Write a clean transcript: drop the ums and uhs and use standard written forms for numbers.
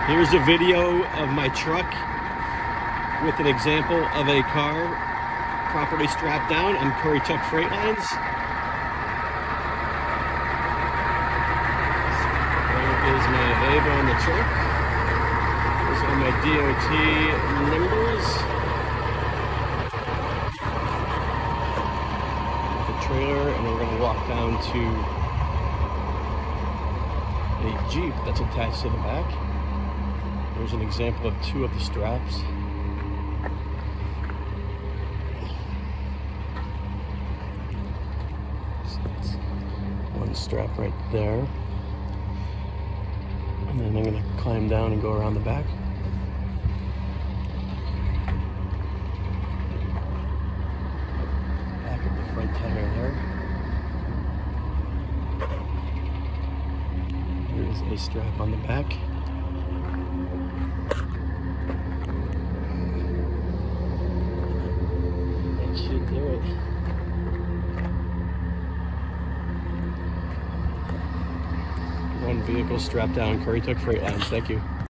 Here's a video of my truck with an example of a car properly strapped down on Curry Tuck freight lines. There is my label on the truck. Those are my DOT numbers. The trailer, and we're going to walk down to a Jeep that's attached to the back. There's an example of two of the straps. So that's one strap right there. And then I'm going to climb down and go around the back. Back of the front tire there. There's a strap on the back. That should do it. One vehicle strapped down Curry Tuck freight lines. Thank you.